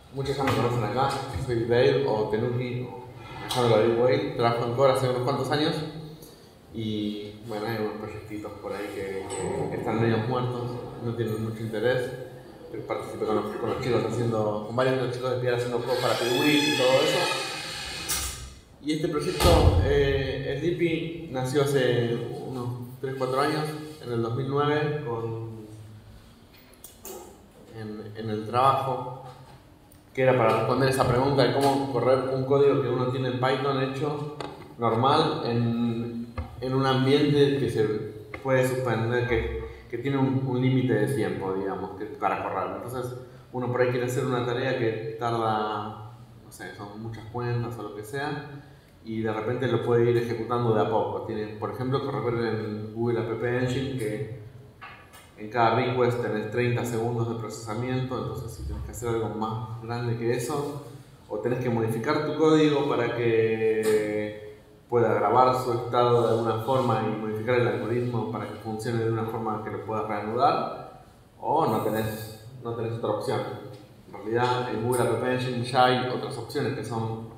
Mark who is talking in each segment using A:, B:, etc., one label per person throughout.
A: Muchos ya me conocen acá, soy Dave o Tenuki o Alejandro David Whale, trabajo en Core hace unos cuantos años y bueno, hay unos proyectitos por ahí que están medio muertos, no tienen mucho interés. Participé con los chicos con varios de los chicos de Piedra haciendo juegos para PWI y todo eso. Y este proyecto, Sleepy, nació hace unos 3-4 años, en el 2009, en el trabajo, que era para responder esa pregunta de cómo correr un código que uno tiene en Python hecho normal en un ambiente que se puede suspender, que tiene un límite de tiempo, digamos, para correr. Entonces uno por ahí quiere hacer una tarea que tarda, no sé, son muchas cuentas o lo que sea, y de repente lo puede ir ejecutando de a poco. Tiene, por ejemplo, correr en Google App Engine, que en cada request tenés 30 segundos de procesamiento, entonces si tenés que hacer algo más grande que eso, o tenés que modificar tu código para que pueda grabar su estado de alguna forma y modificar el algoritmo para que funcione de una forma que lo puedas reanudar, o no tenés otra opción. En realidad en Google App Engine ya hay otras opciones que son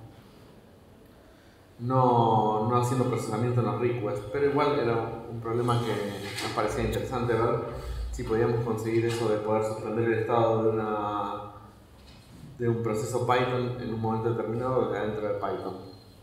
A: no haciendo procesamiento en los requests, pero igual era un problema que nos parecía interesante ver si podíamos conseguir eso de poder suspender el estado de un proceso Python en un momento determinado desde adentro de Python.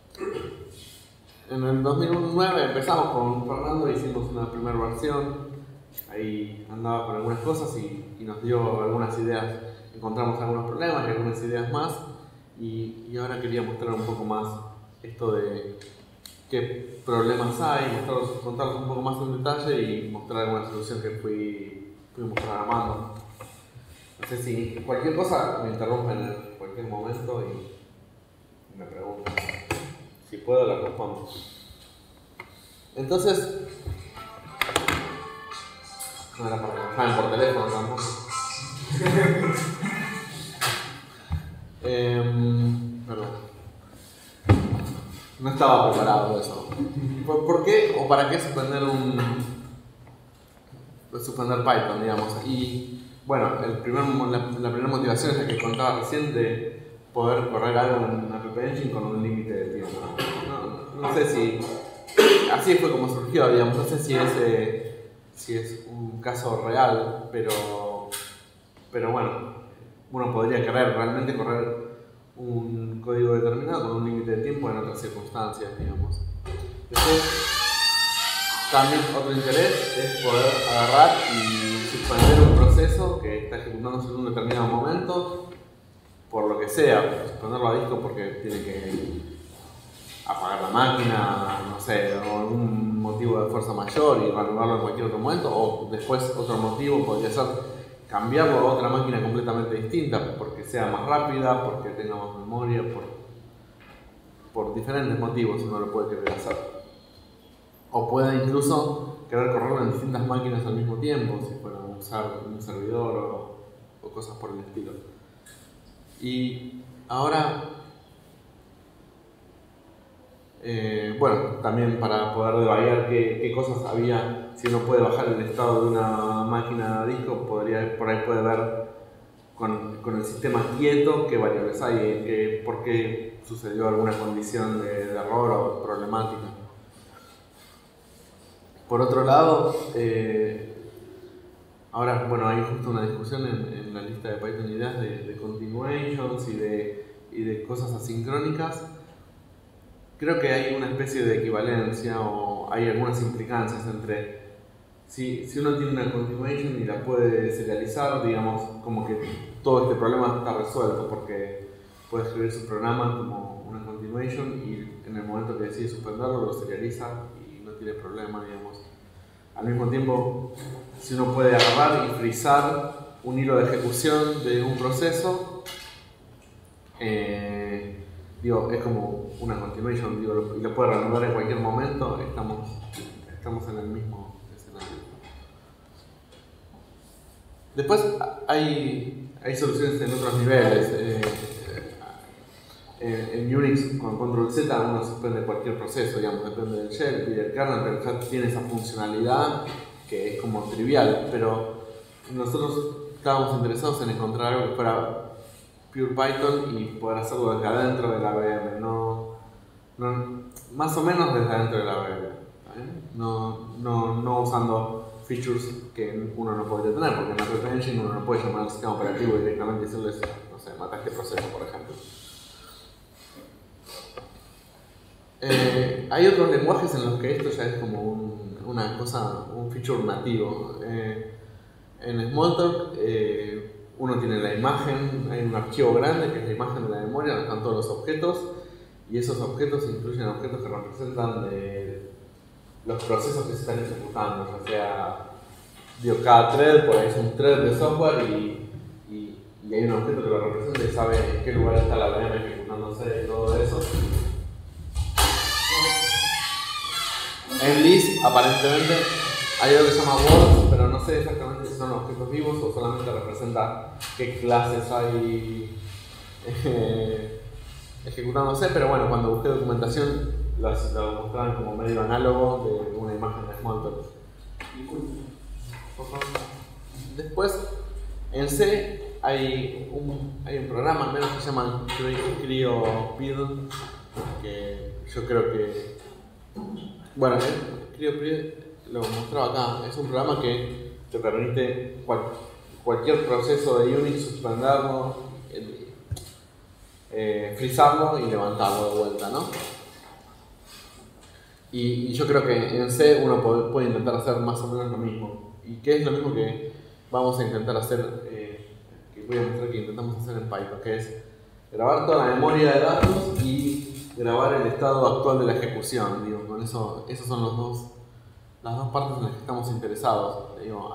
A: En el 2009 empezamos con Fernando, hicimos una primera versión, ahí andaba con algunas cosas y nos dio algunas ideas, encontramos algunos problemas y algunas ideas más, y ahora quería mostrar un poco más esto de qué problemas hay, contarlos un poco más en detalle y mostrar alguna solución que fuimos programando. No sé si cualquier cosa me interrumpen en cualquier momento y me preguntan. Si puedo, la respondo. Entonces, no era para que me llamen por teléfono tampoco. Perdón. No estaba preparado eso. ¿Por qué o para qué suspender Python, digamos? Y bueno, la primera motivación es la que contaba recién, de poder correr algo en App Engine con un límite de tiempo. No sé si así fue como surgió, digamos. No sé si es un caso real, pero bueno, uno podría querer realmente correr un código determinado con un límite de tiempo en otras circunstancias, digamos. Después, también otro interés es poder agarrar y suspender un proceso que está ejecutándose en un determinado momento, por lo que sea, suspenderlo a disco porque tiene que apagar la máquina, no sé, o algún motivo de fuerza mayor y reanudarlo en cualquier otro momento, o después otro motivo podría ser cambiarlo a otra máquina completamente distinta, porque sea más rápida, porque tenga más memoria, por diferentes motivos uno lo puede querer hacer. O puede incluso querer correrlo en distintas máquinas al mismo tiempo, si fuera a usar un servidor o cosas por el estilo. Y ahora, bueno, también para poder debatir qué cosas había, si uno puede bajar el estado de una máquina a disco, por ahí puede ver con el sistema quieto qué variables hay, por qué sucedió alguna condición de error o problemática. Por otro lado, ahora, bueno, hay justo una discusión en la lista de Python ideas de continuations y de cosas asincrónicas. Creo que hay una especie de equivalencia o hay algunas implicancias entre si uno tiene una continuation y la puede serializar, digamos, como que todo este problema está resuelto porque puede escribir su programa como una continuation y en el momento que decide suspenderlo lo serializa y no tiene problema, digamos. Al mismo tiempo, si uno puede agarrar y frizar un hilo de ejecución de un proceso, es como una continuation, y lo puede reanudar en cualquier momento, estamos en el mismo escenario. Después hay soluciones en otros niveles. En Unix con Control Z uno suspende cualquier proceso, digamos, depende del shell y del kernel, pero ya tiene esa funcionalidad que es como trivial, pero nosotros estábamos interesados en encontrar algo que fuera Pure Python y poder hacerlo desde adentro de la VM, más o menos desde adentro de la VM, no usando features que uno no podría tener, porque en App Engine uno no puede llamar al sistema operativo directamente y decirles, no sé, mata este proceso, por ejemplo. Hay otros lenguajes en los que esto ya es como un feature nativo. En Smalltalk uno tiene la imagen, hay un archivo grande que es la imagen de la memoria donde están todos los objetos, y esos objetos incluyen objetos que representan los procesos que se están ejecutando, ya sea, cada thread, por ahí es un thread de software y hay un objeto que lo representa y sabe en qué lugar está la VM ejecutándose y todo eso. En Lisp, aparentemente, hay algo que se llama words, pero no sé exactamente si son objetos vivos o solamente representa qué clases hay ejecutándose, pero bueno, cuando busqué documentación lo mostraban como medio análogo de una imagen de Smalltalk. Después, en C hay un programa, al menos que se llama CryoPid, que yo creo que, bueno, CryoPid lo mostraba acá, es un programa que te permite cualquier proceso de Unix suspenderlo, frizarlo y levantarlo de vuelta, ¿no? Y yo creo que en C uno puede intentar hacer más o menos lo mismo. ¿Y qué es lo mismo que vamos a intentar hacer, que voy a mostrar que intentamos hacer en Python? Que es grabar toda la memoria de datos y grabar el estado actual de la ejecución. Digo, con eso, esas son las dos partes en las que estamos interesados. Digo,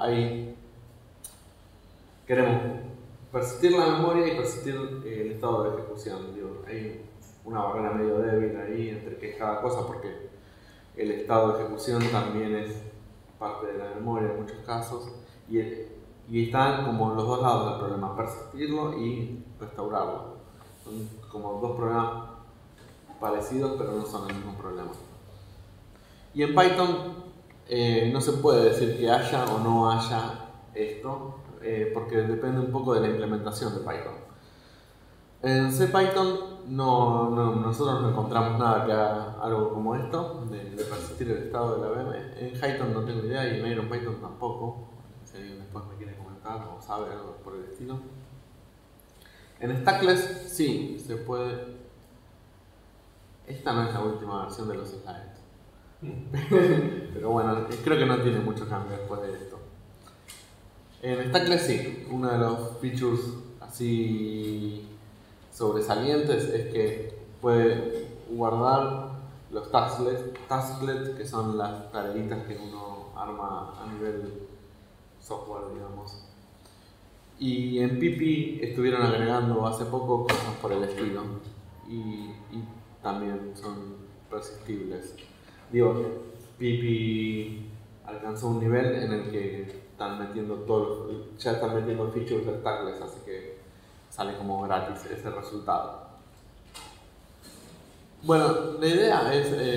A: queremos persistir la memoria y persistir el estado de ejecución. Digo, hay una barrera medio débil ahí entre que cada cosa, porque el estado de ejecución también es parte de la memoria en muchos casos, y están como los dos lados del problema, persistirlo y restaurarlo. Son como dos problemas parecidos, pero no son el mismo problema. Y en Python no se puede decir que haya o no haya esto, porque depende un poco de la implementación de Python. En CPython nosotros no encontramos nada que haga algo como esto, de persistir el estado de la VM. En Python no tengo idea y en IronPython tampoco. Si alguien después me quiere comentar o sabe algo por el estilo. En Stackless sí, se puede. Esta no es la última versión de los slides. Pero bueno, creo que no tiene mucho cambio después de esto. En Stackless sí, uno de los features así sobresalientes es que puede guardar los tasklets, que son las tareitas que uno arma a nivel software, digamos. Y en Pipi estuvieron agregando hace poco cosas por el estilo y también son persistibles. Digo, Pipi alcanzó un nivel en el que están metiendo ya están metiendo features de Stackless, así que sale como gratis ese resultado. Bueno, la idea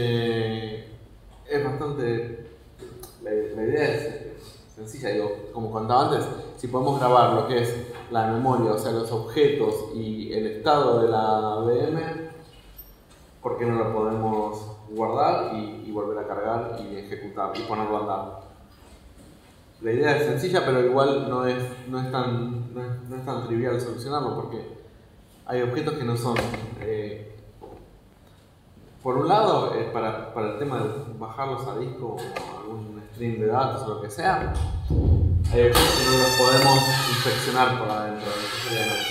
A: es bastante. La idea es sencilla, digo, como contaba antes, si podemos grabar lo que es la memoria, o sea, los objetos y el estado de la VM, ¿por qué no lo podemos guardar y volver a cargar y ejecutar y ponerlo a andar? La idea es sencilla, pero igual no es tan trivial solucionarlo, porque hay objetos que no son. Por un lado, para el tema de bajarlos a disco o algún stream de datos o lo que sea, hay objetos que no los podemos inspeccionar por adentro necesariamente.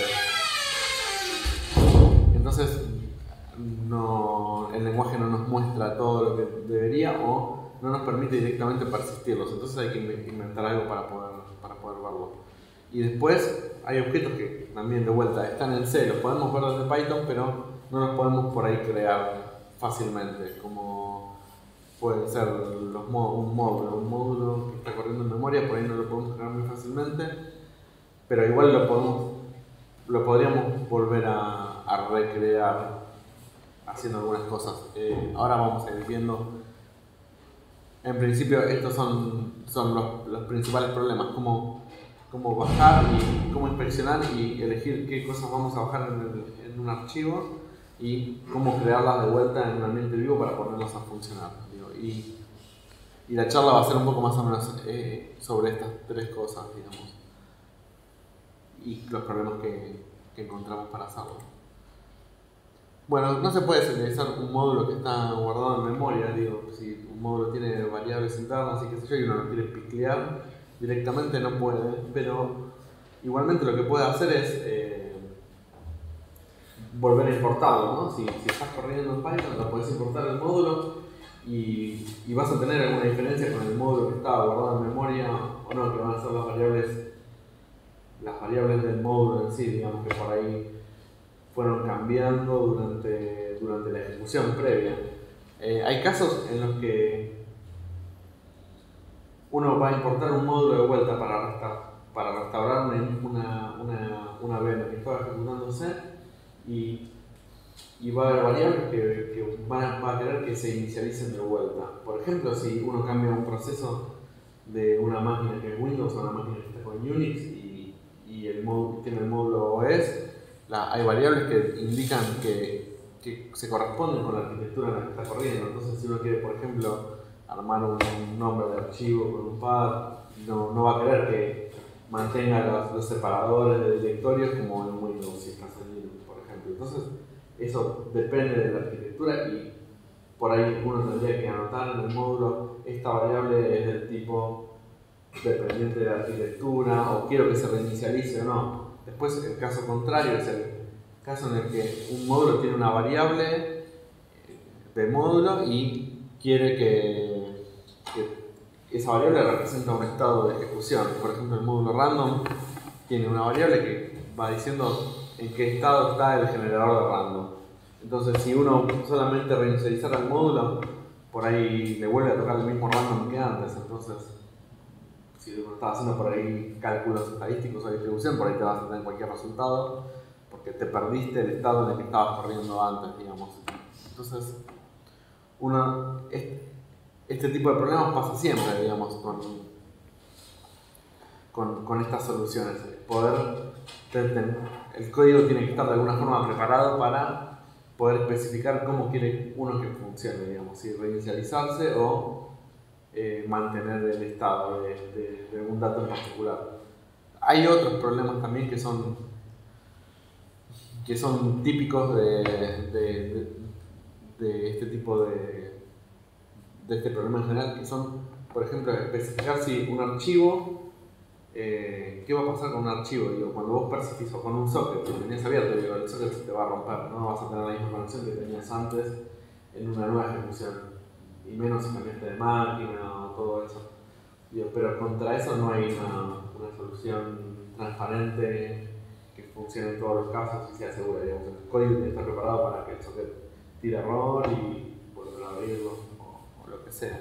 A: Entonces, el lenguaje no nos muestra todo lo que debería o no nos permite directamente persistirlos, entonces hay que inventar algo para poder verlo. Y después hay objetos que también de vuelta están en C, los podemos ver desde Python, pero no los podemos por ahí crear fácilmente, como puede ser un módulo que está corriendo en memoria, por ahí no lo podemos crear muy fácilmente, pero igual lo podríamos volver a recrear haciendo algunas cosas. Ahora vamos a ir viendo. En principio estos son los principales problemas, cómo cómo bajar y cómo inspeccionar y elegir qué cosas vamos a bajar en un archivo y cómo crearlas de vuelta en un ambiente vivo para ponerlas a funcionar. Digo, y la charla va a ser un poco más o menos sobre estas tres cosas, digamos, y los problemas que encontramos para hacerlo. Bueno, no se puede serializar un módulo que está guardado en memoria, digo, si un módulo tiene variables internas y qué sé yo, y uno lo quiere piclear directamente no puede, pero igualmente lo que puede hacer es volver a importarlo, ¿no? Si estás corriendo en Python, lo puedes importar el módulo y vas a tener alguna diferencia con el módulo que estaba guardado en memoria o no, que van a ser las variables del módulo en sí, digamos que por ahí fueron cambiando durante la ejecución previa. Hay casos en los que uno va a importar un módulo de vuelta para restaurar una VM que estaba ejecutándose y va a haber variables que van a querer que se inicialicen de vuelta. Por ejemplo, si uno cambia un proceso de una máquina que es Windows a una máquina que está con Unix y tiene el módulo OS, hay variables que indican que se corresponden con la arquitectura en la que está corriendo. Entonces, si uno quiere, por ejemplo, armar un nombre de archivo con un pad, no va a querer que mantenga los separadores de directorios como en Windows si estás en Linux, por ejemplo. Entonces, eso depende de la arquitectura y por ahí uno tendría que anotar en el módulo esta variable es del tipo dependiente de la arquitectura o quiero que se reinicialice o no. Después el caso contrario es el caso en el que un módulo tiene una variable de módulo y quiere que esa variable representa un estado de ejecución. Por ejemplo, el módulo random tiene una variable que va diciendo en qué estado está el generador de random. Entonces, si uno solamente reinicializara el módulo, por ahí le vuelve a tocar el mismo random que antes. Entonces, si uno estaba haciendo por ahí cálculos estadísticos o distribución, por ahí te vas a tener cualquier resultado, porque te perdiste el estado en el que estabas corriendo antes, digamos. Entonces, este tipo de problemas pasa siempre, digamos, con estas soluciones. El código tiene que estar de alguna forma preparado para poder especificar cómo quiere uno que funcione, digamos, si reinicializarse o mantener el estado de algún dato en particular. Hay otros problemas también que son típicos de este tipo de este problema en general, que son, por ejemplo, especificar si un archivo, qué va a pasar con un archivo. Digo, cuando vos persistís o con un socket que tenías abierto, digo, el socket se te va a romper, no vas a tener la misma conexión que tenías antes en una nueva ejecución. Y menos si cambiaste de máquina o todo eso. Digo, pero contra eso no hay una solución transparente que funcione en todos los casos y sea segura. Digamos, el código tiene que estar preparado para que el socket tire error y volver a abrirlo o lo que sea.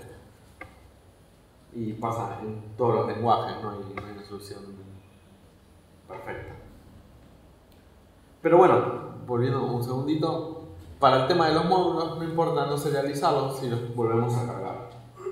A: Y pasa en todos los lenguajes, no hay una solución perfecta. Pero bueno, volviendo un segundito, para el tema de los módulos no importa no serializarlos si los volvemos a cargar.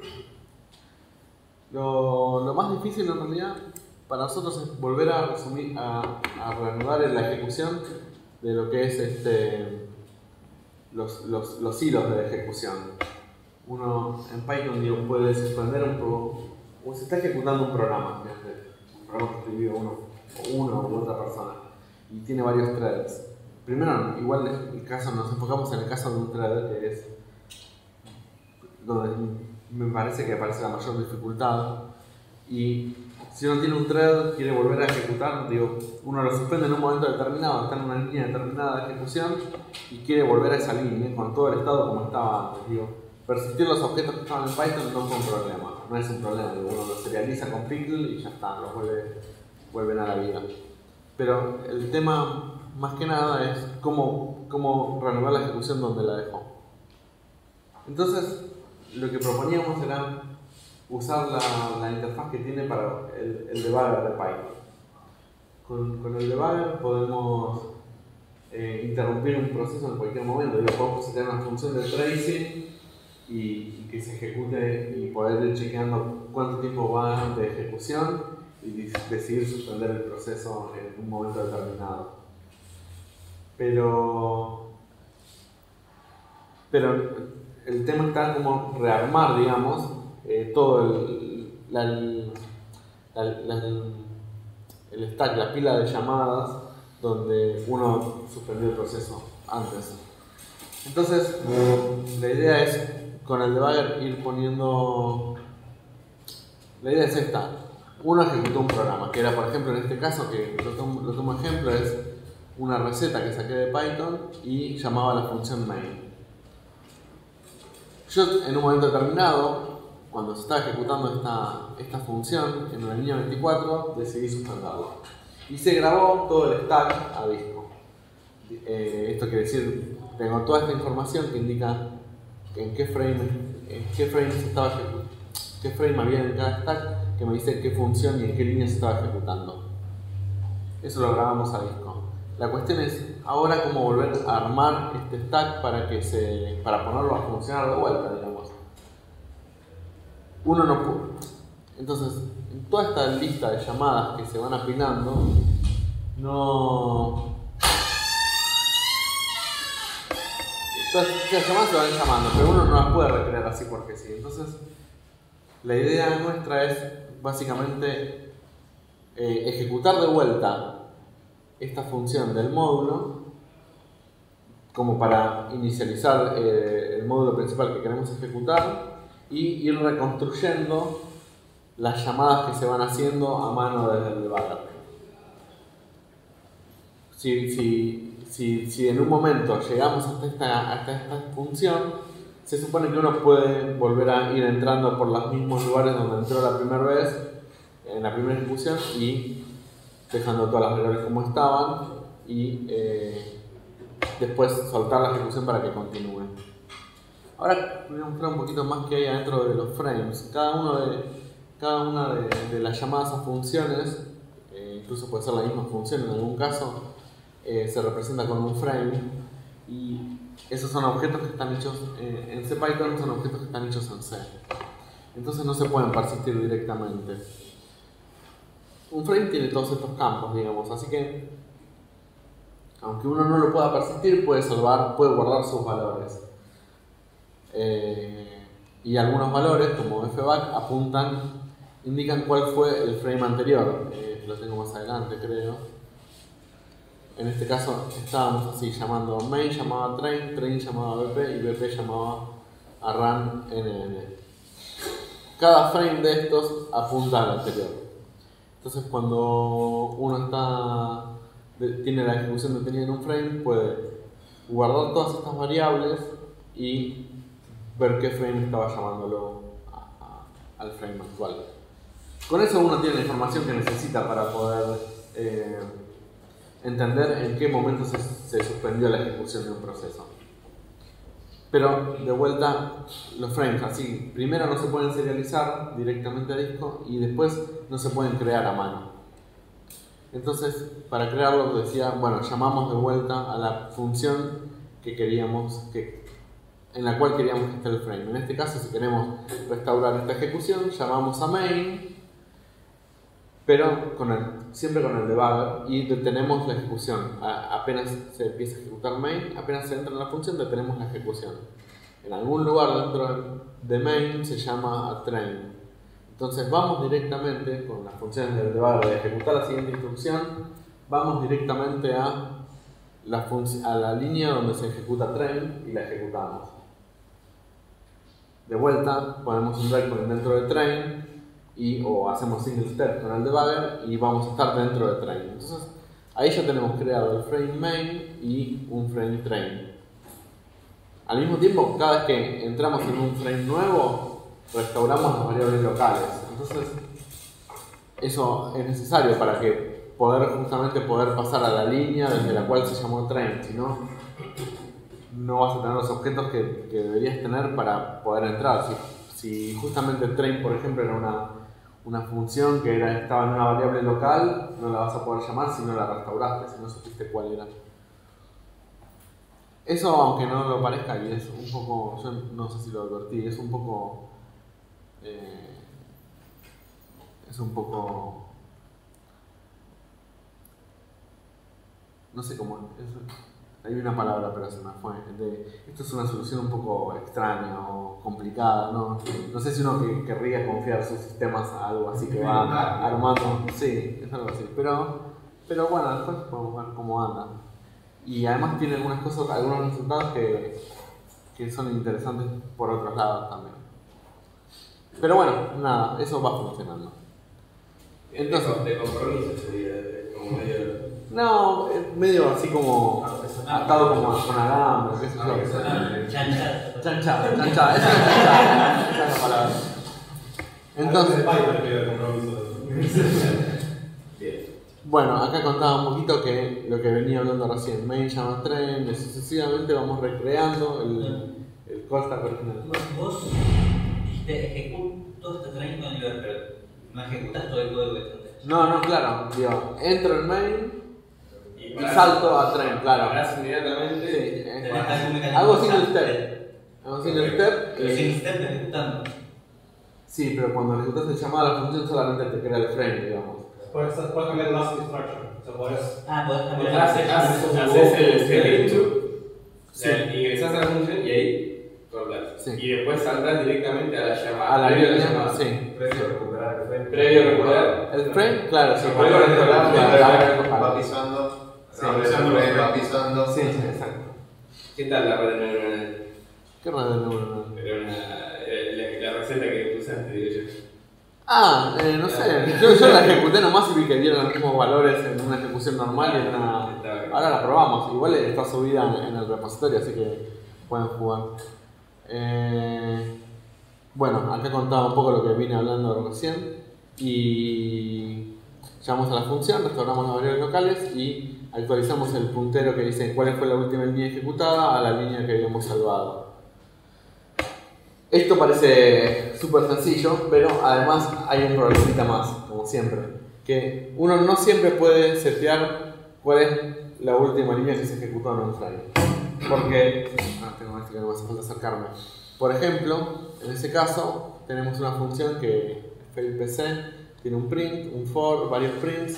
A: Lo más difícil en realidad para nosotros es volver a reanudar la ejecución de lo que es los hilos de ejecución. Uno en Python puede suspender un poco, o se está ejecutando un programa que escribió uno u otra persona y tiene varios threads. Primero, igual nos enfocamos en el caso de un thread que es donde me parece que aparece la mayor dificultad. Y si uno tiene un thread, quiere volver a ejecutar, uno lo suspende en un momento determinado, está en una línea determinada de ejecución y quiere volver a esa línea con todo el estado como estaba antes. Persistir los objetos que estaban en Python no fue un problema, no es un problema, uno los serializa con pickle y ya está, los vuelven a la vida. Pero el tema más que nada es cómo reanudar la ejecución donde la dejó. Entonces, lo que proponíamos era usar la interfaz que tiene para el debugger de Python. Con el debugger podemos interrumpir un proceso en cualquier momento. Podemos tener una función de tracing y que se ejecute y poder ir chequeando cuánto tiempo va de ejecución y decidir suspender el proceso en un momento determinado. Pero el tema está como rearmar, digamos, todo el stack, la pila de llamadas donde uno suspendió el proceso antes. Entonces, la idea es con el debugger ir poniendo. La idea es esta. Uno ejecutó un programa, que era, por ejemplo, en este caso, que lo tomo ejemplo, es una receta que saqué de Python y llamaba la función main. Yo, en un momento determinado, cuando se estaba ejecutando esta función en la línea 24, decidí suspenderlo. Y se grabó todo el stack a disco. Esto quiere decir, tengo toda esta información que indica en qué frame había en cada stack, que me dice qué función y en qué línea se estaba ejecutando. Eso lo grabamos a disco. La cuestión es ahora cómo volver a armar este stack para ponerlo a funcionar de vuelta, digamos. Uno no puede. Entonces, en toda esta lista de llamadas que se van apilando, las llamadas se van llamando, pero uno no las puede recrear así porque sí. Entonces, la idea nuestra es básicamente ejecutar de vuelta esta función del módulo como para inicializar el módulo principal que queremos ejecutar y ir reconstruyendo las llamadas que se van haciendo a mano desde el debugger. Si en un momento llegamos hasta esta función, se supone que uno puede volver a ir entrando por los mismos lugares donde entró la primera vez, en la primera ejecución, y dejando todas las variables como estaban, y después soltar la ejecución para que continúe. Ahora voy a mostrar un poquito más qué hay adentro de los frames. Cada una de las llamadas a funciones, incluso puede ser la misma función en algún caso, se representa con un frame, y esos son objetos que están hechos en CPython, son objetos que están hechos en C. Entonces no se pueden persistir directamente. Un frame tiene todos estos campos, digamos, así que aunque uno no lo pueda persistir, puede guardar sus valores. Y algunos valores, como fback, indican cuál fue el frame anterior. Lo tengo más adelante, creo. En este caso estábamos así, llamando main llamaba train, train llamaba bp y bp llamaba a run nn. Cada frame de estos apunta al anterior. Entonces cuando uno tiene la ejecución detenida en un frame, puede guardar todas estas variables y ver qué frame estaba llamándolo al frame actual. Con eso uno tiene la información que necesita para poder entender en qué momento se suspendió la ejecución de un proceso. Pero de vuelta, los frames así, primero no se pueden serializar directamente a disco y después no se pueden crear a mano. Entonces, para crearlo decía, bueno, llamamos de vuelta a la función en la cual queríamos que esté el frame. En este caso, si queremos restaurar esta ejecución, llamamos a main, pero siempre con el debugger, y detenemos la ejecución. Apenas se empieza a ejecutar main, apenas se entra en la función, detenemos la ejecución. En algún lugar dentro de main se llama a train. Entonces vamos directamente, con las funciones del debugger de ejecutar la siguiente instrucción, vamos directamente a la línea donde se ejecuta train y la ejecutamos. De vuelta ponemos un breakpoint dentro de train o hacemos single step con el debugger y vamos a estar dentro de train. Entonces ahí ya tenemos creado el frame main y un frame train. Al mismo tiempo, cada vez que entramos en un frame nuevo, restauramos las variables locales. Entonces eso es necesario para que justamente poder pasar a la línea desde la cual se llamó train. Si no, no vas a tener los objetos que deberías tener para poder entrar. Si justamente train, por ejemplo, era una función que estaba en una variable local, no la vas a poder llamar si no la restauraste, si no supiste cuál era. Eso, aunque no lo parezca, y es un poco, yo no sé si lo advertí, es un poco no sé cómo, hay una palabra pero se me fue, esto es una solución un poco extraña o complicada, no sé si uno querría confiar sus sistemas a algo así que va armando, sí, es algo así, pero bueno, después podemos ver cómo anda. Y además tiene algunas cosas, algunos resultados que son interesantes por otros lados también. Pero bueno, nada, eso va funcionando. Entonces,
B: de compromiso sería, como medio.
A: No, medio así como atado como con alambre, qué sé yo.
C: Chanchada.
A: Chanchada, esa es chanchada, esa es la palabra. Entonces, bueno, acá contaba un poquito que lo que venía hablando recién, main llama train, y sucesivamente vamos recreando el call stack original.
C: Vos dijiste ejecuto este train con el pero no ejecutás todo el código que está.
A: No, claro, digo, entro en main y salto a train, claro.
B: Parás inmediatamente.
A: Sí, hago single step.
C: Pero sin step ejecutando.
A: Sí, pero cuando ejecutas el llamado a la función solamente te crea el frame, digamos.
D: Puedes cambiar el last instruction. O sea, puedes.
C: Podés cambiar.
B: Haces el step into,
A: Sí.
B: ingresás a la función y ahí cortás.
A: Sí.
B: Y después saltás directamente a la llamada.
A: A la
B: previo
A: llamada, sí.
E: Previo a recuperar el frame.
B: Previo a recuperar.
A: El frame, claro, sí,
B: Vuelvo a restaurar
E: Va pisando,
B: Sí,
E: va pisando.
A: Sí, exacto.
B: ¿Qué tal la red neuronal?
A: ¿Qué red neuronal?
B: Era la receta que usaste, digo yo.
A: No sé, yo la ejecuté nomás y vi que dieron los mismos valores en una ejecución normal y en una... Ahora la probamos, igual está subida en el repositorio, así que pueden jugar. Bueno, acá contaba un poco lo que vine hablando recién y llamamos a la función, restauramos las variables locales y actualizamos el puntero que dice cuál fue la última línea ejecutada a la línea que habíamos salvado. Esto parece súper sencillo, pero además hay un problemita más, como siempre, que uno no siempre puede setear cuál es la última línea que se ejecutó en un frame. Porque, tengo que no me hace falta acercarme. Por ejemplo, en ese caso tenemos una función que failPC tiene un print, un for, varios prints.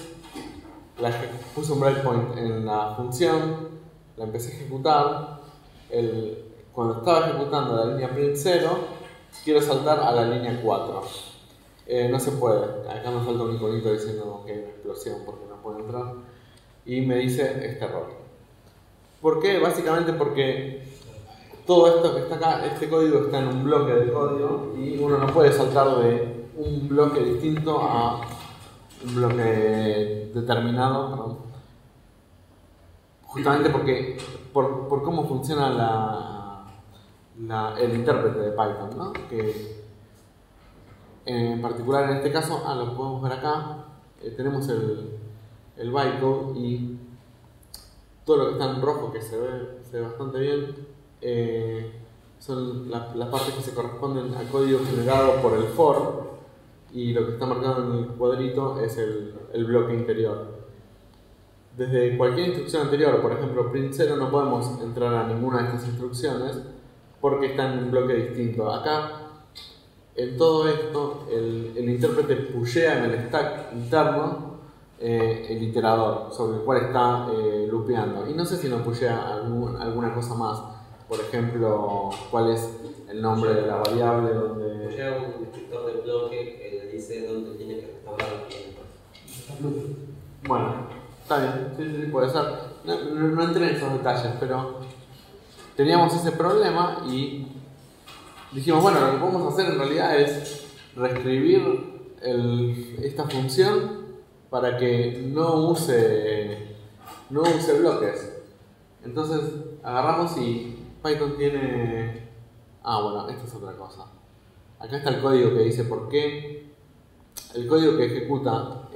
A: Puse un breakpoint en la función, la empecé a ejecutar. Cuando estaba ejecutando la línea print 0, quiero saltar a la línea 4. No se puede. Acá me falta un iconito diciendo que hay una explosión porque no puede entrar. Y me dice este error. ¿Por qué? Básicamente porque todo esto que está acá, este código está en un bloque de código y uno no puede saltar de un bloque distinto a un bloque determinado, perdón. Justamente porque por cómo funciona el intérprete de Python, ¿no? Que en particular en este caso, lo podemos ver acá, tenemos el bytecode y todo lo que está en rojo, que se ve bastante bien, son las partes que se corresponden al código generado por el for, y lo que está marcado en el cuadrito es el bloque interior. Desde cualquier instrucción anterior, por ejemplo print 0, no podemos entrar a ninguna de estas instrucciones porque está en un bloque distinto. Acá, en todo esto, el intérprete pushea en el stack interno el iterador sobre el cual está loopeando. Y no sé si nos pushea alguna cosa más. Por ejemplo, cuál es el nombre de la variable donde...
F: Pushea un descriptor del bloque que le dice dónde tiene que restaurar el tiempo.
A: Bueno, está bien, sí, puede ser. No entré en esos detalles, pero teníamos ese problema y dijimos, bueno, lo que podemos hacer en realidad es reescribir esta función para que no use bloques. Entonces agarramos y Python tiene... bueno, esta es otra cosa. Acá está el código que dice por qué. El código que ejecuta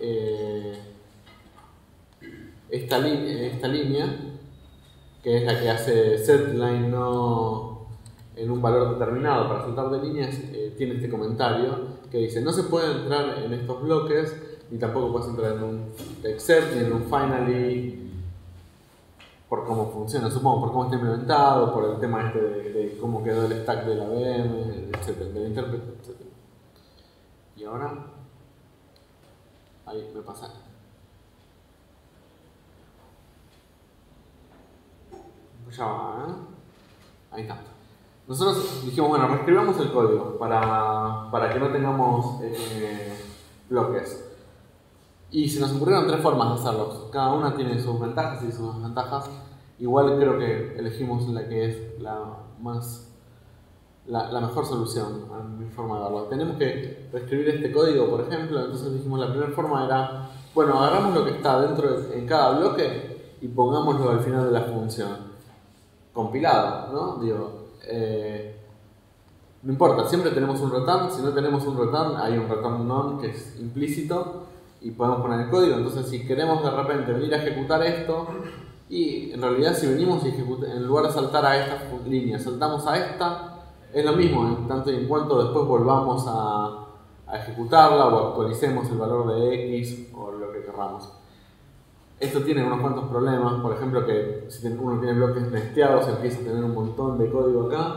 A: esta línea, que es la que hace setLine no en un valor determinado para saltar de líneas, tiene este comentario que dice no se puede entrar en estos bloques, ni tampoco puedes entrar en un except ni en un finally, por cómo funciona, supongo, por cómo está implementado, por el tema este de cómo quedó el stack de la VM, etc., del intérprete, etc. Y ahora, ahí me pasa. Ya va, ahí está. Nosotros dijimos, bueno, reescribamos el código para que no tengamos bloques. Y se nos ocurrieron 3 formas de hacerlos. Cada una tiene sus ventajas y sus desventajas. Igual creo que elegimos la que es la mejor solución a mi forma de verlo. Tenemos que reescribir este código, por ejemplo. Entonces dijimos, la primera forma era, bueno, agarramos lo que está dentro en cada bloque y pongámoslo al final de la función. Compilado, ¿no? Digo, no importa, siempre tenemos un return. Si no tenemos un return, hay un return none que es implícito y podemos poner el código. Entonces, si queremos de repente venir a ejecutar esto, y en realidad si venimos y en lugar de saltar a esta línea, saltamos a esta, es lo mismo, en tanto y en cuanto después volvamos a ejecutarla o actualicemos el valor de X o lo que queramos. Esto tiene unos cuantos problemas, por ejemplo que si uno tiene bloques nesteados empieza a tener un montón de código acá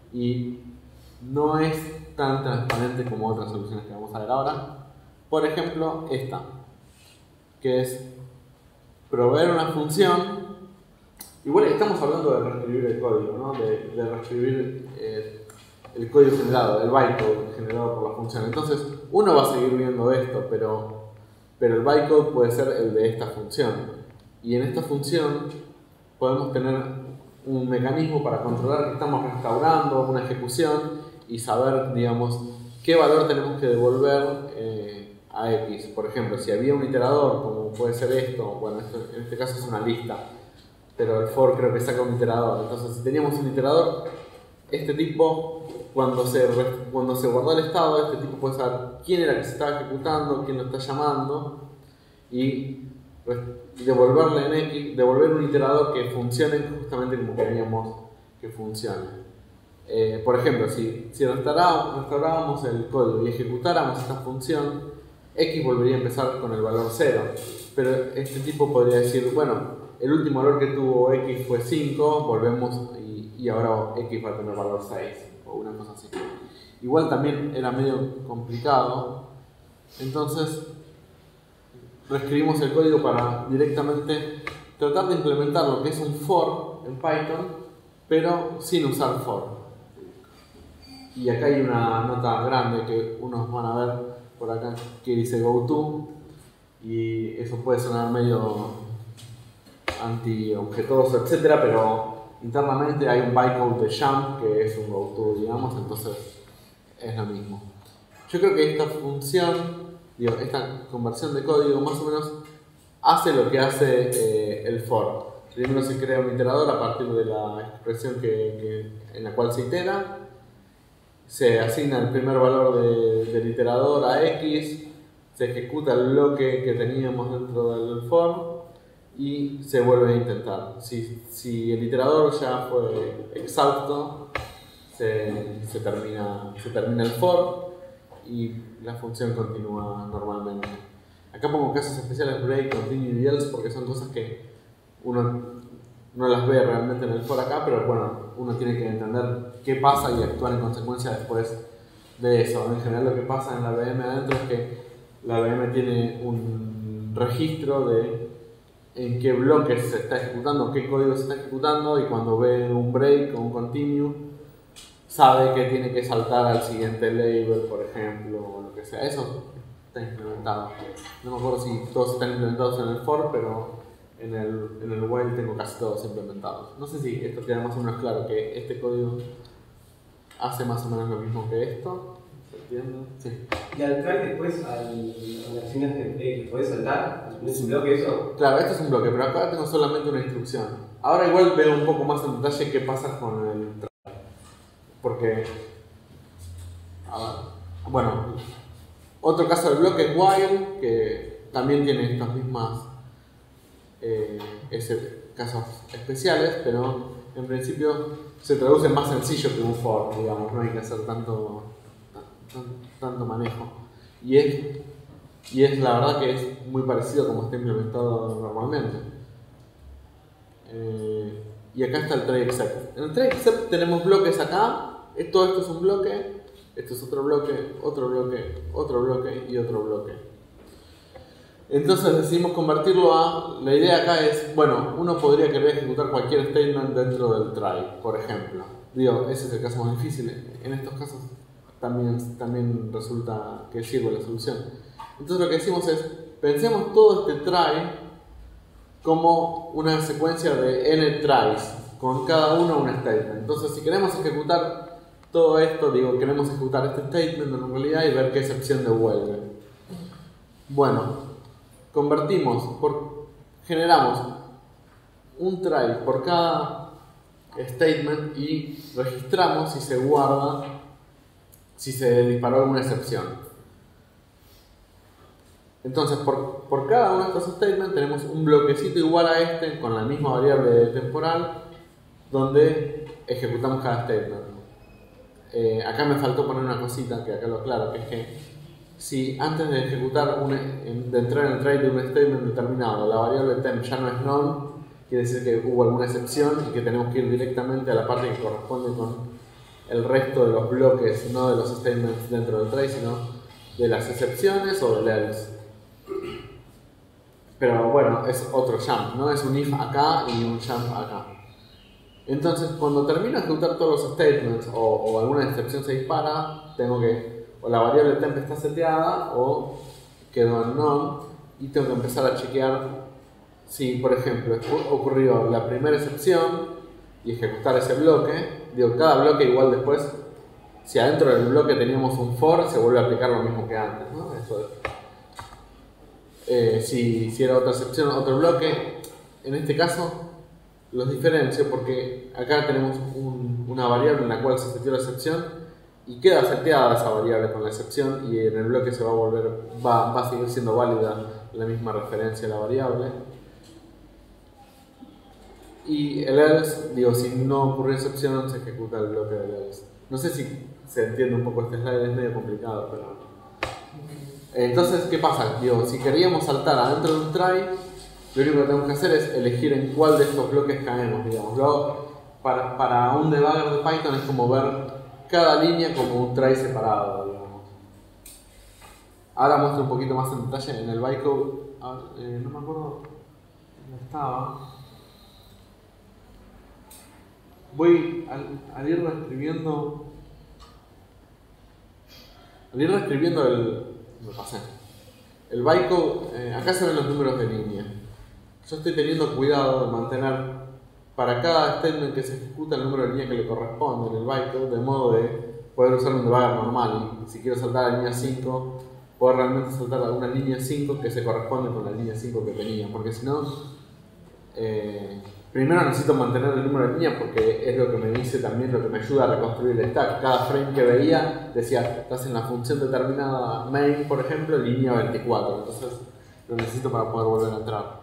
A: y no es tan transparente como otras soluciones que vamos a ver ahora. Por ejemplo, esta, que es proveer una función. Igual estamos hablando de reescribir el código, ¿no? De reescribir el código generado, el bytecode generado por la función. Entonces, uno va a seguir viendo esto, pero el bytecode puede ser el de esta función. Y en esta función podemos tener un mecanismo para controlar que estamos restaurando una ejecución y saber, digamos, qué valor tenemos que devolver a X. Por ejemplo, si había un iterador, como puede ser esto, bueno, esto en este caso es una lista, pero el for creo que saca un iterador. Entonces, si teníamos un iterador, este tipo, cuando se guardó el estado, este tipo puede saber quién era el que se estaba ejecutando, quién lo está llamando, y devolverle en X, devolver un iterador que funcione justamente como queríamos que funcione. Por ejemplo, si restaurábamos el código y ejecutáramos esta función, X volvería a empezar con el valor 0, pero este tipo podría decir, bueno, el último valor que tuvo X fue 5, volvemos y ahora X va a tener valor 6, o una cosa así. Igual también era medio complicado, entonces reescribimos el código para directamente tratar de implementar lo que es un for en Python, pero sin usar for. Y acá hay una nota grande que unos van a ver por acá que dice goto, y eso puede sonar medio anti-objetoso, etc., pero internamente hay un bytecode de jump que es un goto, digamos, entonces es lo mismo. Yo creo que esta función, esta conversión de código más o menos hace lo que hace el for. Primero se crea un iterador a partir de la expresión en la cual se itera. Se asigna el primer valor del iterador a X, se ejecuta el bloque que teníamos dentro del for y se vuelve a intentar. Si el iterador ya fue exhausto, se termina el for y la función continúa normalmente. Acá pongo casos especiales break, continue y else porque son cosas que uno no las ve realmente en el for acá, pero bueno, uno tiene que entender qué pasa y actuar en consecuencia después de eso. En general lo que pasa en la VM adentro es que la VM tiene un registro de en qué bloques se está ejecutando, qué código se está ejecutando, y cuando ve un break o un continue sabe que tiene que saltar al siguiente label, por ejemplo, o lo que sea. Eso está implementado. No me acuerdo si todos están implementados en el for, pero en el while tengo casi todos implementados. No sé si esto queda más o menos claro, que este código hace más o menos lo mismo que esto. ¿Se entiende? Sí.
F: Y al try después, a las líneas que puedes saltar, ¿es un bloque eso?
A: Claro, esto es un bloque, pero acá tengo solamente una instrucción. Ahora igual veo un poco más en detalle qué pasa con el try. Porque, bueno, otro caso del bloque es while, que también tiene estas mismas casos especiales, pero en principio se traduce más sencillo que un for, digamos, no hay que hacer tanto manejo. Y es la verdad que es muy parecido como está implementado normalmente. Y acá está el try except. En el try except tenemos bloques acá, todo esto es un bloque, esto es otro bloque, otro bloque, otro bloque y otro bloque. Entonces decidimos convertirlo a... La idea acá es, bueno, uno podría querer ejecutar cualquier statement dentro del try, por ejemplo. Digo, ese es el caso más difícil. En estos casos también resulta que sirve la solución. Entonces lo que decimos es, pensemos todo este try como una secuencia de n tries, con cada uno un statement. Entonces si queremos ejecutar todo esto, digo, queremos ejecutar este statement en realidad y ver qué excepción devuelve. Bueno, generamos un try por cada statement y registramos si se guarda, si se disparó alguna excepción. Entonces, por cada uno de estos statements tenemos un bloquecito igual a este con la misma variable temporal donde ejecutamos cada statement. Acá me faltó poner una cosita que acá lo aclaro, que es que si antes de ejecutar de entrar en el try de un statement determinado, la variable temp ya no es none, quiere decir que hubo alguna excepción y que tenemos que ir directamente a la parte que corresponde con el resto de los bloques, no de los statements dentro del try, sino de las excepciones o del else. Pero bueno, es otro jump, ¿no? Es un if acá y un jump acá. Entonces, cuando termino de ejecutar todos los statements o alguna excepción se dispara, tengo que o la variable temp está seteada o quedó en none y tengo que empezar a chequear si, por ejemplo, ocurrió la primera excepción y ejecutar ese bloque. Digo, cada bloque igual después, si adentro del bloque teníamos un for, se vuelve a aplicar lo mismo que antes, ¿no? Eso es. Si era otra excepción, otro bloque, en este caso los diferencio porque acá tenemos una variable en la cual se seteó la excepción y queda seteada esa variable con la excepción y en el bloque se va a seguir siendo válida la misma referencia a la variable. Y el else, digo, si no ocurrió excepción, se ejecuta el bloque del else. No sé si se entiende un poco este slide, es medio complicado, pero... Entonces, ¿qué pasa? Digo, si queríamos saltar adentro de un try, lo único que tenemos que hacer es elegir en cuál de estos bloques caemos, digamos. Luego, para un debugger de Python es como ver cada línea como un try separado, digamos. Ahora muestro un poquito más en detalle en el bytecode. No me acuerdo dónde estaba. Voy al ir reescribiendo. Me pasé. El bytecode, acá se ven los números de línea. Yo estoy teniendo cuidado de mantener para cada statement que se ejecuta el número de línea que le corresponde en el bytecode, de modo de poder usar un debugger normal y si quiero saltar a la línea 5, poder realmente saltar a una línea 5 que se corresponde con la línea 5 que tenía, porque si no, primero necesito mantener el número de línea porque es lo que me dice también, lo que me ayuda a reconstruir el stack. Cada frame que veía decía, estás en la función determinada main, por ejemplo, línea 24, entonces lo necesito para poder volver a entrar.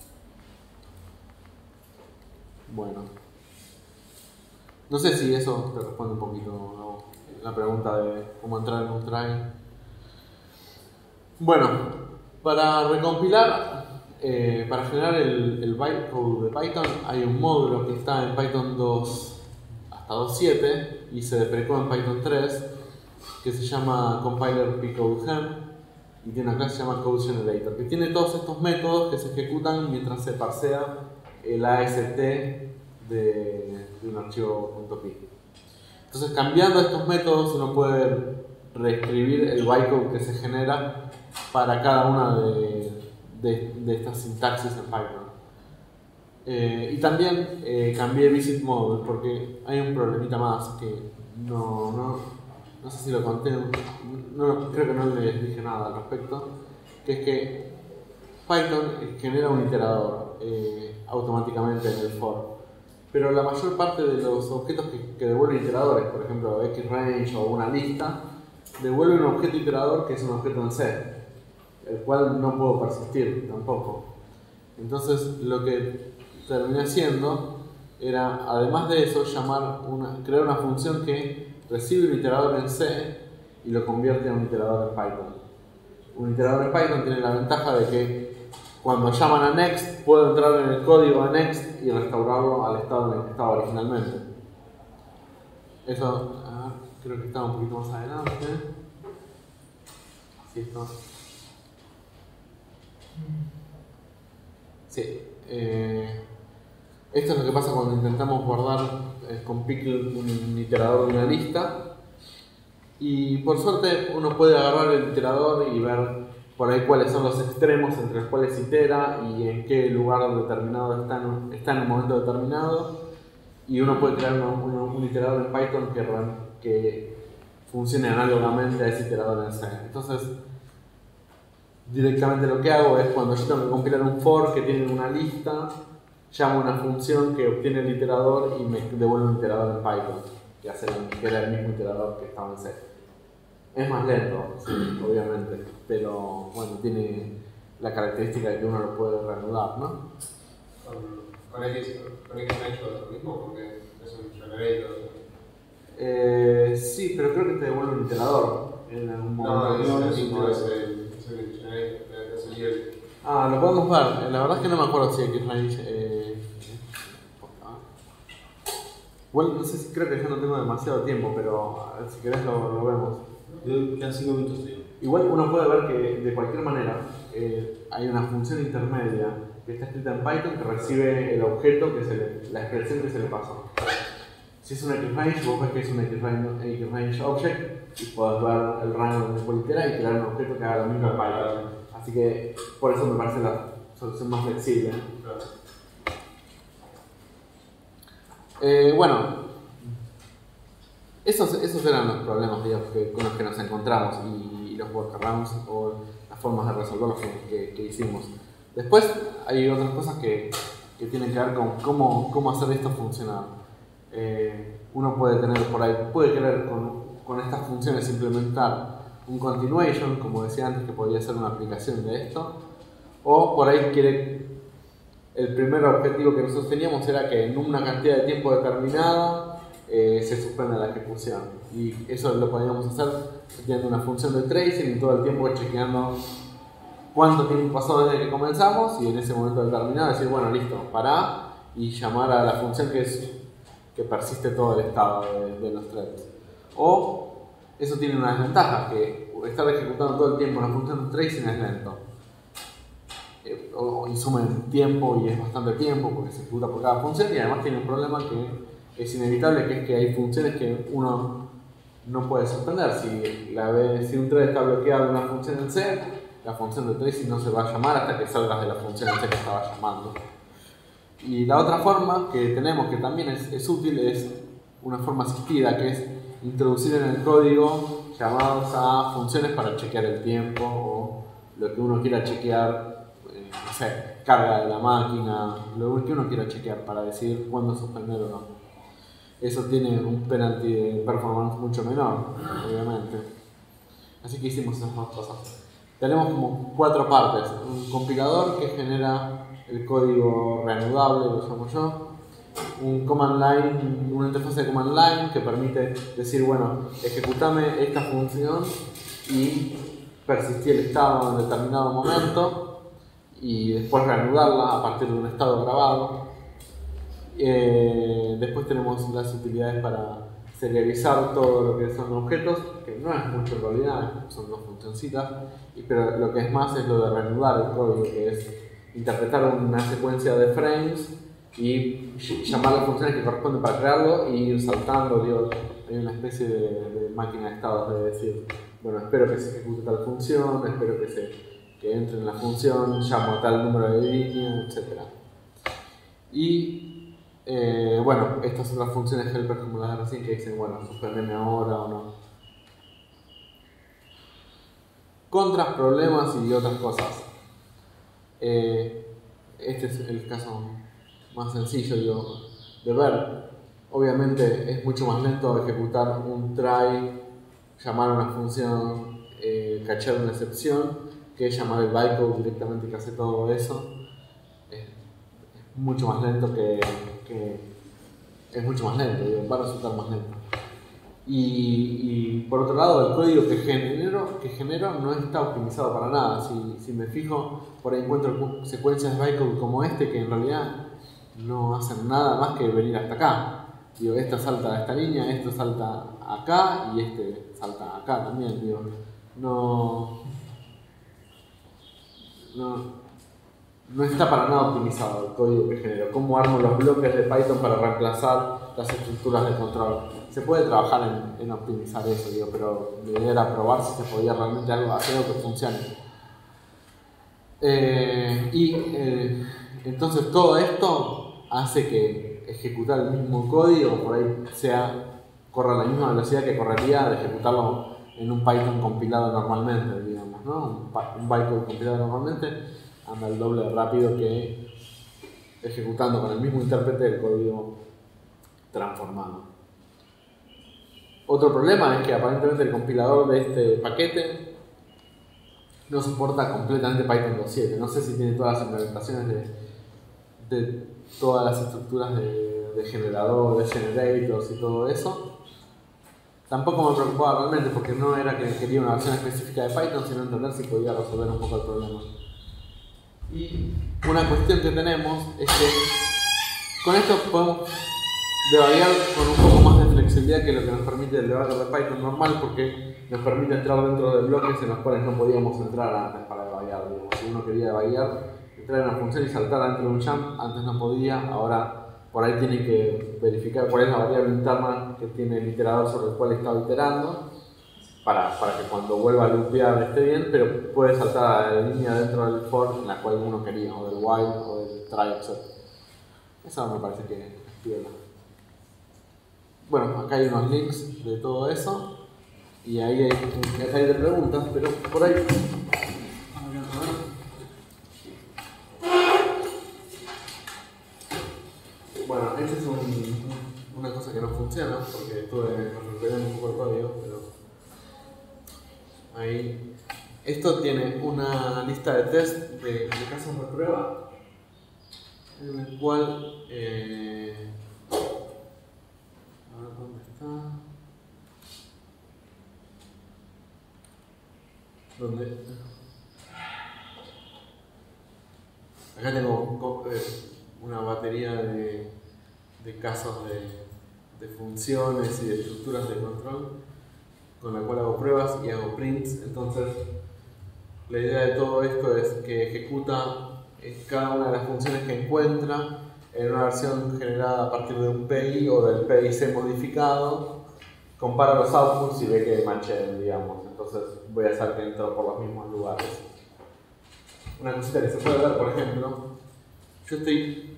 A: Bueno, no sé si eso te responde un poquito, ¿no? La pregunta de cómo entrar en un try. Bueno, para recompilar, para generar el bytecode de Python hay un módulo que está en Python 2 hasta 2.7 y se deprecó en Python 3 que se llama compiler pcodegen y tiene una clase que se llama code generator que tiene todos estos métodos que se ejecutan mientras se parsea el AST de un archivo .py. Entonces, cambiando estos métodos, uno puede reescribir el bytecode que se genera para cada una de estas sintaxis en Python. Y también cambié visit mode porque hay un problemita más que no sé si lo conté, creo que no les dije nada al respecto, que es que Python genera un iterador automáticamente en el for, pero la mayor parte de los objetos que devuelven iteradores, por ejemplo xrange o una lista, devuelve un objeto iterador que es un objeto en C, el cual no puedo persistir tampoco. Entonces lo que terminé haciendo era, además de eso, crear una función que recibe un iterador en C y lo convierte en un iterador en Python. Un iterador en Python tiene la ventaja de que cuando llaman a next, puedo entrar en el código de next y restaurarlo al estado en el que estaba originalmente. Eso, creo que estaba un poquito más adelante. Así está. Sí. Esto es lo que pasa cuando intentamos guardar con Pickle un iterador de una lista. Y por suerte uno puede agarrar el iterador y ver por ahí cuáles son los extremos entre los cuales itera y en qué lugar determinado está en un momento determinado. Y uno puede crear un iterador en Python que funcione análogamente a ese iterador en C. Entonces, directamente lo que hago es cuando yo tengo que compilar un for que tiene una lista, llamo una función que obtiene el iterador y me devuelve un iterador en Python, que era el mismo iterador que estaba en C. Es más lento, sí, obviamente, pero bueno, tiene la característica de que uno lo puede reanudar, ¿no?
E: Con X no he hecho lo mismo porque es un generator.
A: Sí, pero creo que te devuelve un iterador en algún momento.
E: Es el generator, es el yield.
A: Lo podemos ver. La verdad es que no me acuerdo si XRange. Igual no sé si creo que yo no tengo demasiado tiempo, pero si querés lo vemos.
G: Quedan 5 minutos, tío.
A: Igual uno puede ver que de cualquier manera hay una función intermedia que está escrita en Python que recibe el objeto, la expresión que se le pasó. Si es un XRange, vos ves que es un XRange object y podés ver el rango donde puede iterar y crear un objeto que haga lo mismo en Python. Así que por eso me parece la solución más flexible. Bueno, esos eran los problemas, digamos, con los que nos encontramos y los workarounds o las formas de resolverlos que hicimos. Después hay otras cosas que tienen que ver con cómo hacer esto funcionar. Uno puede tener por ahí, puede querer con estas funciones implementar un continuation, como decía antes, que podría ser una aplicación de esto, o por ahí el primer objetivo que nosotros teníamos era que en una cantidad de tiempo determinada se suspenda la ejecución, y eso lo podíamos hacer teniendo una función de tracing y todo el tiempo chequeando cuánto tiempo pasó desde que comenzamos y en ese momento determinado decir, bueno, listo, pará y llamar a la función que persiste todo el estado de los threads. O eso tiene una desventaja, que estar ejecutando todo el tiempo una función de tracing es lento. O insume tiempo y es bastante tiempo porque se ejecuta por cada función, y además tiene un problema que es inevitable, que es que hay funciones que uno no puede suspender. Si un thread está bloqueado en una función en C, la función de tracing no se va a llamar hasta que salgas de la función en C que estaba llamando. Y la otra forma que tenemos, que también es útil, es una forma asistida, que es introducir en el código llamados a funciones para chequear el tiempo o lo que uno quiera chequear, no sé, carga de la máquina, lo que uno quiera chequear para decir cuándo suspender o no. Eso tiene un penalty de performance mucho menor, obviamente. Así que hicimos esas dos cosas. Tenemos como 4 partes: un compilador que genera el código reanudable, lo llamo yo, un command line, una interfaz de command line que permite decir, bueno, ejecutame esta función y persistir el estado en determinado momento y después reanudarla a partir de un estado grabado. Después tenemos las utilidades para serializar todo lo que son objetos, que no es mucho en realidad, son 2 funcioncitas, pero lo que es más es lo de reanudar el código, que es interpretar una secuencia de frames y llamar las funciones que corresponden para crearlo y ir saltando. Hay una especie de máquina de estados de decir, bueno, espero que se ejecute tal función, espero que entre en la función, llamo a tal número de línea, etc. Y bueno, estas son las funciones helper como las de recién, que dicen, bueno, suspendeme ahora o no. Contras, problemas y otras cosas. Este es el caso más sencillo de ver. Obviamente es mucho más lento ejecutar un try, llamar a una función, cachar una excepción, que llamar el bytecode directamente que hace todo eso. Es mucho más lento es mucho más lento, va a resultar más lento. Y por otro lado, el código que genero no está optimizado para nada. Si me fijo, por ahí encuentro secuencias de bytecode como que en realidad no hacen nada más que venir hasta acá. Esta salta a esta línea, esto salta acá y este salta acá también. no está para nada optimizado el código que genero. Cómo armo los bloques de Python para reemplazar las estructuras de control. Se puede trabajar en optimizar eso, digo, pero la idea era probar si se podía realmente hacer algo que funcione. Entonces todo esto hace que ejecutar el mismo código por ahí corra a la misma velocidad que correría de ejecutarlo en un Python compilado normalmente, digamos, ¿no? Un bytecode compilado normalmente anda el doble de rápido que ejecutando con el mismo intérprete el código transformado. Otro problema es que aparentemente el compilador de este paquete no soporta completamente Python 2.7. No sé si tiene todas las implementaciones de todas las estructuras de generador, de generators y todo eso. Tampoco me preocupaba realmente porque no era que quería una versión específica de Python, sino entender si podía resolver un poco el problema. Y una cuestión que tenemos es que con esto podemos debaguear con un poco más de flexibilidad que lo que nos permite el debugger de Python normal, porque nos permite entrar dentro de bloques en los cuales no podíamos entrar antes para debaguear. Si uno quería debaguear, entrar en una función y saltar dentro de un jump, antes no podía, ahora por ahí tiene que verificar cuál es la variable interna que tiene el iterador sobre el cual estaba iterando para que cuando vuelva a loopear esté bien, pero puede saltar a la línea dentro del for en la cual uno quería, o del while o del try, etc. Eso me parece que es piola. Bueno, acá hay unos links de todo eso y ahí hay de preguntas, pero por ahí... Bueno, esta es una cosa que no funciona porque estuve recuperando un poco el código, pero ahí. Esto tiene una lista de test de casos de prueba en el cual ahora dónde está, ¿dónde? Acá tengo una batería de casos de funciones y de estructuras de control con la cual hago pruebas y hago prints. Entonces la idea de todo esto es que ejecuta cada una de las funciones que encuentra en una versión generada a partir de un PI o del PIC modificado, compara los outputs y ve que matchen, digamos. Entonces voy a hacer que entro por los mismos lugares. Una cosita que se puede ver, por ejemplo, yo estoy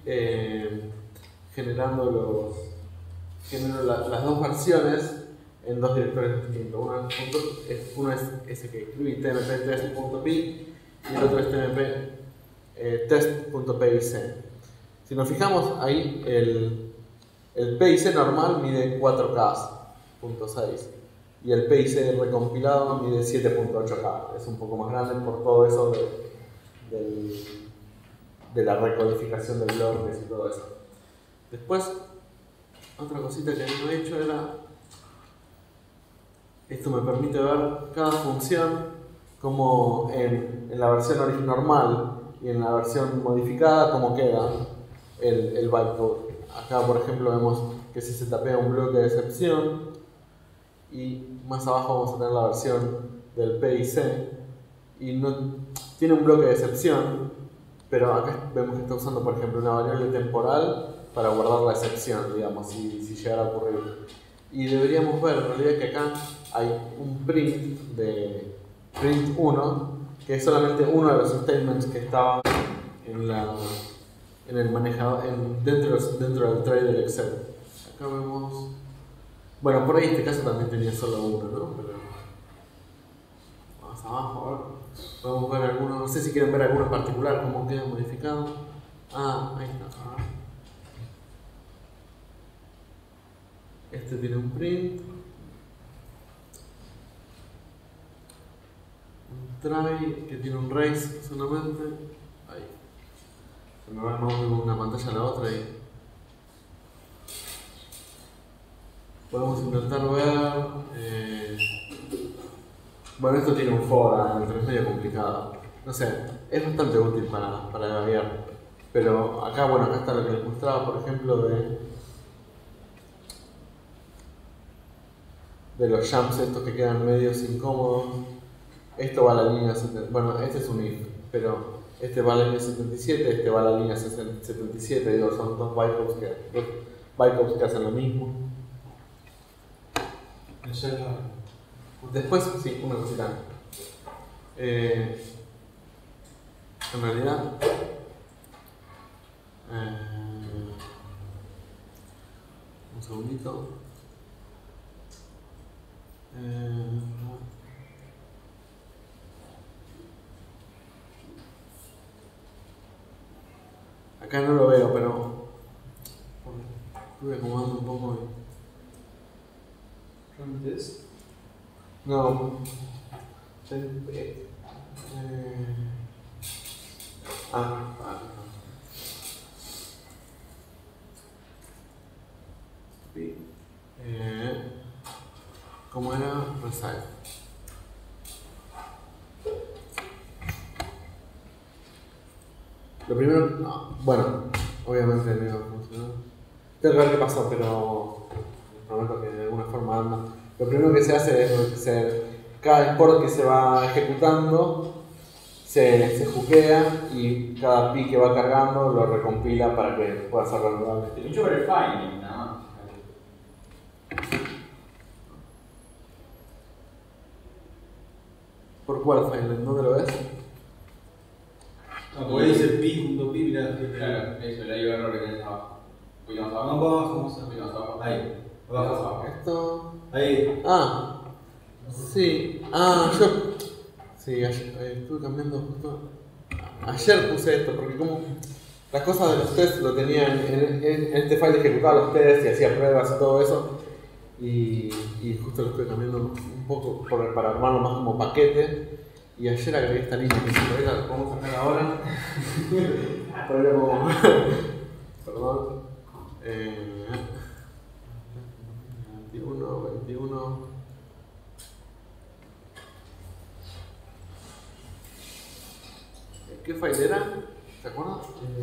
A: genero las dos versiones en dos directorios distintos. Uno es ese que escribí, tmp-test.py, y el otro es tmp-test.pic. Si nos fijamos ahí, el PIC normal mide 4K.6 y el PIC recompilado mide 7.8K. Es un poco más grande por todo eso de la recodificación de bloques y todo eso. Después, otra cosita que no he hecho era, esto me permite ver cada función como en la versión normal y en la versión modificada cómo queda el bytecode. Acá por ejemplo vemos que si se tapea un bloque de excepción, y más abajo vamos a tener la versión del PIC y no tiene un bloque de excepción, pero acá vemos que está usando por ejemplo una variable temporal para guardar la excepción, digamos, si llegara a ocurrir. Y deberíamos ver en realidad que acá hay un print de print 1, que es solamente uno de los statements que estaba en el manejador, dentro del tray del Excel. Acá vemos, bueno, por ahí en este caso también tenía solo uno, ¿no? Pero más abajo, a ver, podemos ver algunos, no sé si quieren ver alguno en particular, cómo queda modificado. Ah, ahí está. Este tiene un print, un try que tiene un raise solamente. Ahí. Se me va el mouse de una pantalla a la otra y podemos intentar ver. Bueno, esto tiene un for, pero es medio complicado. No sé, es bastante útil para debaguear. Pero acá, bueno, acá está lo que les mostraba, por ejemplo, de los jumps estos que quedan medios incómodos. Esto va a la línea, bueno, este es un if, pero este va a la línea 77, este va a la línea 77, digo, son dos bytecodes que hacen lo mismo. Después, sí, una cosita. En realidad, un segundito. Acá no lo veo, pero estuve acomodando un poco.
D: From this?
A: No. ¿Cómo era? Recite. Lo primero, no, bueno, obviamente no iba a funcionar. Tengo que ver qué pasó, pero les prometo que de alguna forma anda. Lo primero que se hace es cada export que se va ejecutando se juquea y cada pi que va cargando lo recompila para que pueda ser reanudable.
B: Te mucho por el finding, nada más.
A: ¿Por cuál file? ¿Dónde lo ves?
G: Ah, porque dice pi junto pi, mirá.
B: Claro, eso, el error que tenés abajo. Un poquito más
G: Vamos
B: abajo.
G: abajo, vamos
B: Un poquito más abajo.
G: Ahí,
B: Más
G: abajo.
B: abajo.
A: Esto.
G: Ahí.
A: Ah, sí. Ah, yo. Sí, ayer, estuve cambiando justo. Ayer puse esto porque, como las cosas de los tests lo tenía en este file, ejecutaba los tests y hacía pruebas y todo eso. Y justo lo estoy cambiando un poco para armarlo más como paquete. Y ayer agregué esta línea que si todavía la podemos sacar ahora. Todavía como. Perdón. 21. ¿Qué file era? ¿Te acuerdas?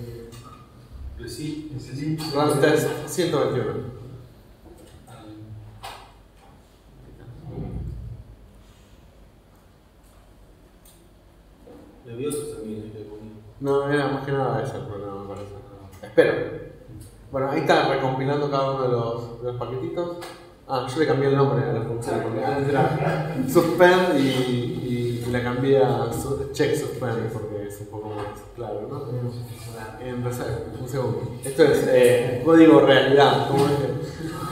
G: Sí.
A: Run test 121.
G: Le vio sus amigos que ponía.
A: No, era más que nada ese el problema, me parece. Espero. Bueno, ahí está recompilando cada uno de los paquetitos. Ah, yo le cambié el nombre a la función porque antes era suspend y la cambié a check suspend porque es un poco más claro, ¿no? En reset, un segundo. Esto es código realidad, ¿cómo es que?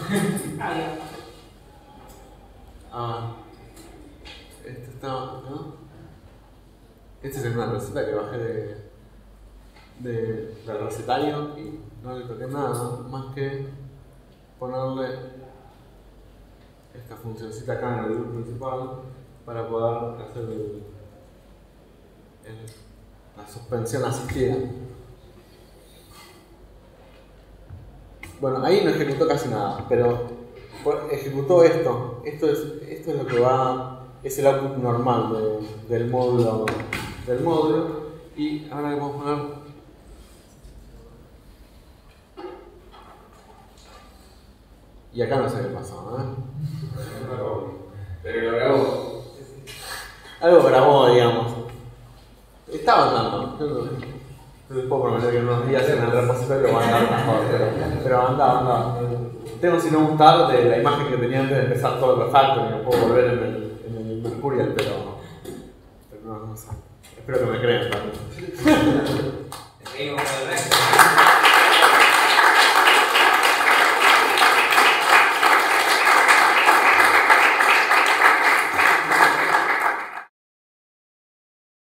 A: Este está, ¿no? Este es una receta que bajé del recetario y no le toqué nada más que ponerle esta funcioncita acá en el loop principal para poder hacer la suspensión asistida. Bueno, ahí no ejecutó casi nada, pero ejecutó esto. Esto es lo que va, es el output normal del módulo. Y ahora le vamos a poner y acá no sé qué pasó,
B: Pero lo grabó.
A: Algo grabó, digamos. Estaba andando. Yo puedo prometer que en unos días en el repositorio va a andar mejor, pero anda. Tengo si no gustar de la imagen que tenía antes de empezar todo el refactoring, no puedo volver en el Mercurial, pero no sé. Espero que me crean también.
C: Seguimos con el resto.